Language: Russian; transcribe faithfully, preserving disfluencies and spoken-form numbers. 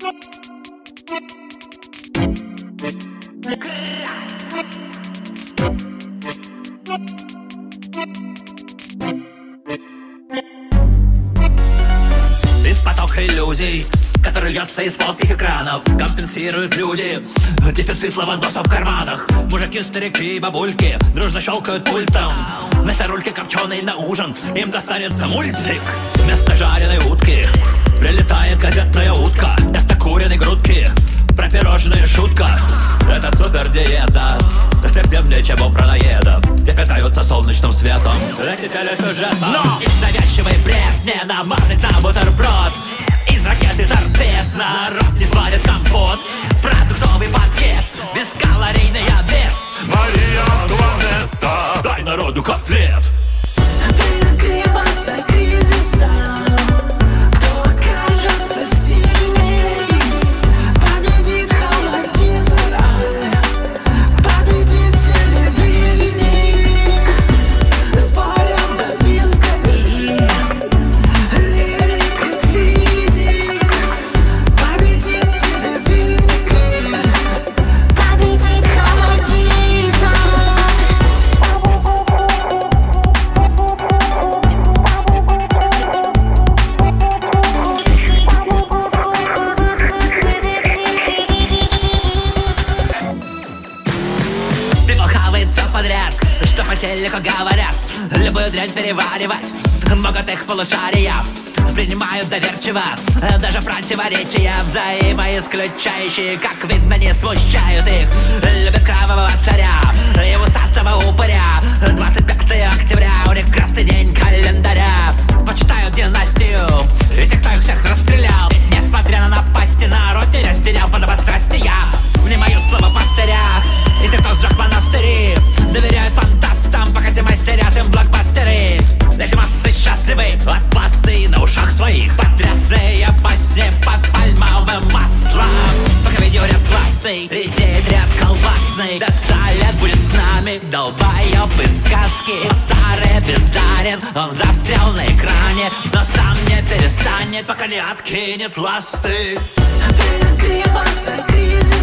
Весь поток иллюзий, который льется из плоских экранов, компенсируют люди дефицит лавандосов в карманах. Мужики, старики и бабульки дружно щелкают пультом. Вместо рульки копченый на ужин им достанется мультик. Вместо жареной утки прилетает газетная утка. Вместо куриной грудки про пирожные шутка. Это супер диета, эффективнее, чем у праноедов. Те питаются солнечным светом, эти телесюжетом. Но навязчивый бред не намазать на бутерброд. Из ракеты торпед народ не сварит компот. Продуктовый пакет, бескалорийный обед. Мария Антуанетта, дай народу котлет. Перегреваться кризиса, кто окажется сильней, победит холодизм, победит телевидение. Спорим до виска и лирик и физик, победит телевидение, победит холодизм. Подряд, что по телеку говорят, любую дрянь переваривать могут их полушария. Принимают доверчиво даже противоречия взаимоисключающие, как видно, не смущают их. Любят кровавого царя и усатого упыря. Двадцать пятое октября у них красный день календаря. Почитают династию и тех, кто их всех расстрелял. Несмотря на напасти, народ не растерял подобострастия. Внимают слова пастыря и те, кто сжег монастыри. Доверяют фантастам, пока те мастерят им блокбастеры. Эти массы счастливы от пласты на ушах своих. Потрясные басни под пальмовым маслом. Пока видеоряд классный, редеет ряд колбасный. До ста лет будет с нами долбоёб из сказки. Старый бездарен, он застрял на экране, но сам не перестанет, пока не откинет ласты. Перегреваться кризис.